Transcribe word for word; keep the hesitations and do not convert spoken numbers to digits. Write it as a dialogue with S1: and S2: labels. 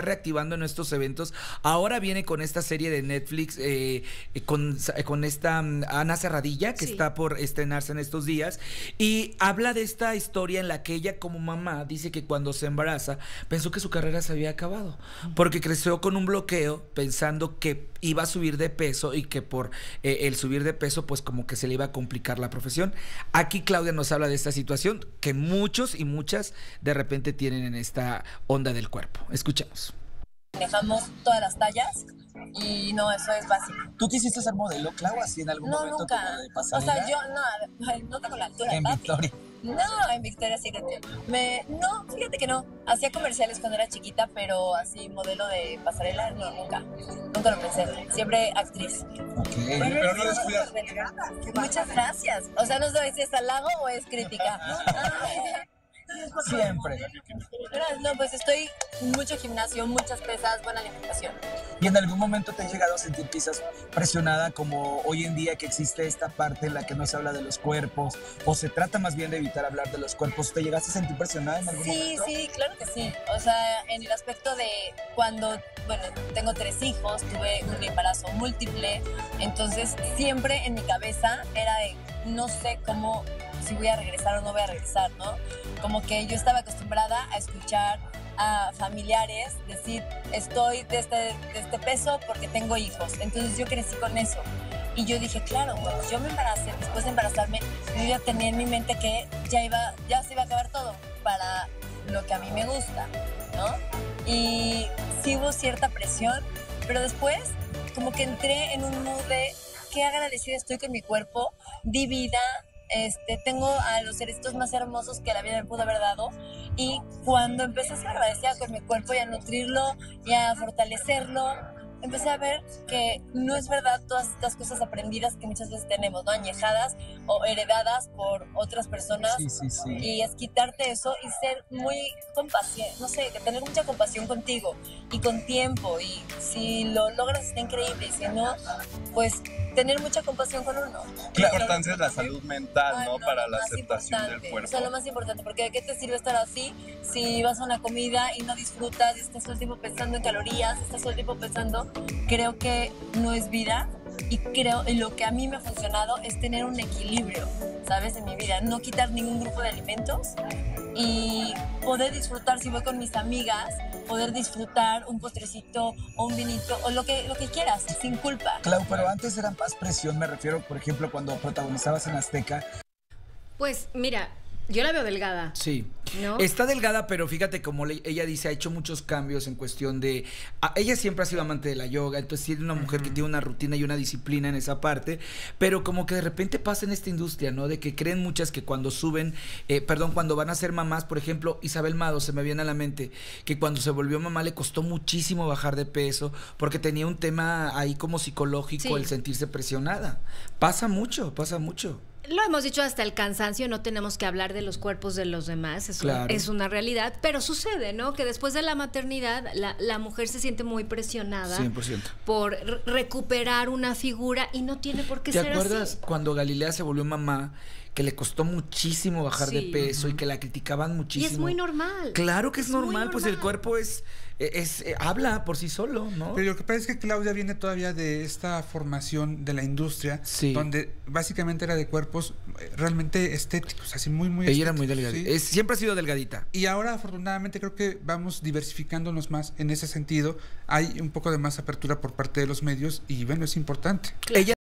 S1: reactivando en estos eventos. Ahora viene con esta serie de Netflix, eh, con, con esta um, Ana Serradilla, que sí. está por estrenarse en estos días, y habla de esta historia en la que ella como mamá dice que cuando se embaraza pensó que su carrera se había acabado, porque creció con un bloqueo pensando que iba a subir de peso y que por eh, el subir de peso pues como que se le iba a complicar la profesión. Aquí Claudia nos habla de esta situación que muchos y muchas de repente tienen en esta onda del cuerpo. Escuchemos.
S2: Manejamos todas las tallas y no, eso es básico.
S3: ¿Tú quisiste ser modelo, Clau, así en algún
S2: no,
S3: momento
S2: nunca.
S3: como de pasarela?
S2: O sea, yo no, no tengo la altura.
S3: En
S2: papi.
S3: Victoria.
S2: No, en Victoria sí que me no, fíjate que no. Hacía comerciales cuando era chiquita, pero así modelo de pasarela, no, nunca. Nunca lo pensé. Siempre actriz.
S3: Okay.
S2: Bueno,
S3: pero no descuidas.
S2: Muchas gracias. O sea, no sé si es halago o es crítica.
S3: Siempre.
S2: No, pues estoy mucho gimnasio, muchas pesas, buena alimentación.
S3: ¿Y en algún momento te has llegado a sentir quizás presionada como hoy en día que existe esta parte en la que no se habla de los cuerpos o se trata más bien de evitar hablar de los cuerpos? ¿Te llegaste a sentir presionada en algún
S2: sí,
S3: momento?
S2: Sí, sí, claro que sí. O sea, en el aspecto de cuando, bueno, tengo tres hijos, tuve un embarazo múltiple, entonces siempre en mi cabeza era de no sé cómo, si voy a regresar o no voy a regresar, ¿no? Como que yo estaba acostumbrada a escuchar a familiares decir, estoy de este, de este peso porque tengo hijos. Entonces yo crecí con eso. Y yo dije, claro, cuando yo me embaracé, después de embarazarme, yo iba a tener en mi mente que ya, iba, ya se iba a acabar todo para lo que a mí me gusta, ¿no? Y sí hubo cierta presión, pero después como que entré en un mood de qué agradecida estoy con mi cuerpo, di vida. Este, tengo a los cerecitos más hermosos que la vida me pudo haber dado, y cuando empecé a ser agradecida con mi cuerpo y a nutrirlo y a fortalecerlo, empecé a ver que no es verdad todas estas cosas aprendidas que muchas veces tenemos, ¿no? Añejadas o heredadas por otras personas.
S3: Sí, sí, sí.
S2: Y es quitarte eso y ser muy compasivo, no sé, tener mucha compasión contigo y con tiempo, y si lo logras está increíble, y si no, pues tener mucha compasión con uno.
S4: La importancia es la salud mental,
S2: Ay,
S4: ¿no?
S2: no,
S4: Para
S2: lo
S4: la
S2: más
S4: aceptación del
S2: importante.
S4: cuerpo.
S2: O sea, lo más importante, porque ¿de qué te sirve estar así si vas a una comida y no disfrutas y estás todo el tiempo pensando en calorías, estás todo el tiempo pensando? Creo que no es vida, y creo en lo que a mí me ha funcionado es tener un equilibrio, ¿sabes? En mi vida, no quitar ningún grupo de alimentos y poder disfrutar, si voy con mis amigas, poder disfrutar un postrecito o un vinito o lo que, lo que quieras, sin culpa.
S3: Clau, pero antes era más presión, me refiero, por ejemplo, cuando protagonizabas en Azteca.
S5: Pues mira, yo la veo delgada.
S1: Sí,
S5: ¿no?
S1: Está delgada, pero fíjate como le, ella dice, ha hecho muchos cambios en cuestión de... A, ella siempre ha sido amante de la yoga, entonces tiene una mujer uh-huh. que tiene una rutina y una disciplina en esa parte, pero como que de repente pasa en esta industria, ¿no? De que creen muchas que cuando suben, eh, perdón, cuando van a ser mamás, por ejemplo, Isabel Mado, se me viene a la mente, que cuando se volvió mamá le costó muchísimo bajar de peso, porque tenía un tema ahí como psicológico, sí. el sentirse presionada. Pasa mucho, pasa mucho.
S5: Lo hemos dicho hasta el cansancio, no tenemos que hablar de los cuerpos de los demás, es,
S1: claro.
S5: un, es una realidad, pero sucede, ¿no? Que después de la maternidad la, la mujer se siente muy presionada
S1: cien por ciento
S5: por recuperar una figura y no tiene por qué ser así.
S1: ¿Te acuerdas cuando Galilea se volvió mamá? Que le costó muchísimo bajar sí. de peso uh-huh. y que la criticaban muchísimo.
S5: Y es muy normal.
S1: Claro que es,
S5: es
S1: normal,
S5: normal,
S1: pues el cuerpo es, es, es habla por sí solo, ¿no?
S6: Pero lo que pasa es que Claudia viene todavía de esta formación de la industria,
S1: sí.
S6: donde básicamente era de cuerpos realmente estéticos, así muy, muy
S1: Ella
S6: estéticos.
S1: era muy delgadita, ¿sí? es, siempre ha sido delgadita.
S6: Y ahora afortunadamente creo que vamos diversificándonos más en ese sentido, hay un poco de más apertura por parte de los medios y bueno, es importante.
S1: Ella